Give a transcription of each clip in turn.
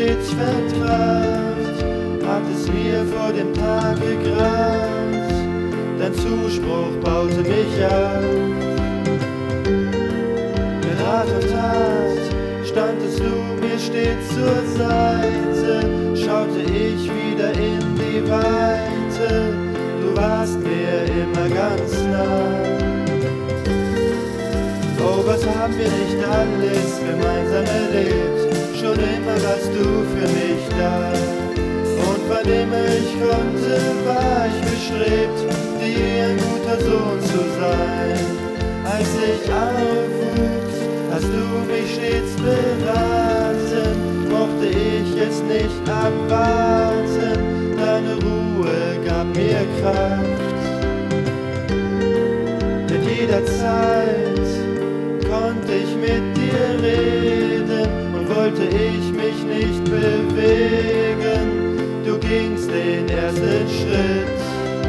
stets vertraut, hat es mir vor dem Tag gegraut, dein Zuspruch baute mich auf. Mit Rat und Tat standest du mir stets zur Seite, schaute ich wieder in die Weite, du warst mir immer ganz nah. Oh, was haben wir nicht alles gemeinsam erlebt, schon immer warst du für mich da. Und wann immer ich konnte, war ich bestrebt, dir ein guter Sohn zu sein. Als ich aufwuchs, hast du mich stets beraten, mochte ich es nicht abwarten, deine Ruhe gab mir Kraft. In jeder Zeit konnte ich mit dir reden und wollte ich mich nicht bewegen, du gingst den ersten Schritt.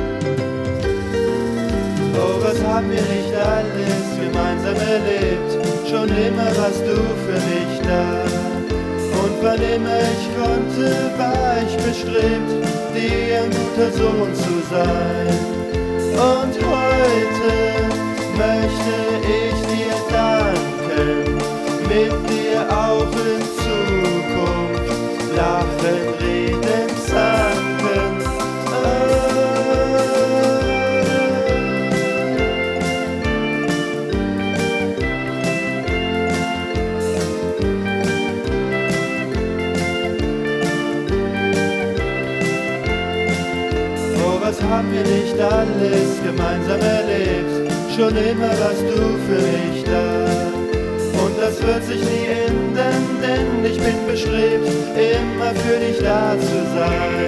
Oh, was haben wir nicht alles gemeinsam erlebt, schon immer warst du für mich da. Und wann immer ich konnte, war ich bestrebt, dir ein guter Sohn zu sein. Und heute möchte ich dir danken, mit dir auch in Zukunft lachen, reden, zanken. Oh, was haben wir nicht alles gemeinsam erlebt, schon immer warst du für mich da. Und das wird sich nie ändern, denn ich bin bestrebt, immer für dich da zu sein.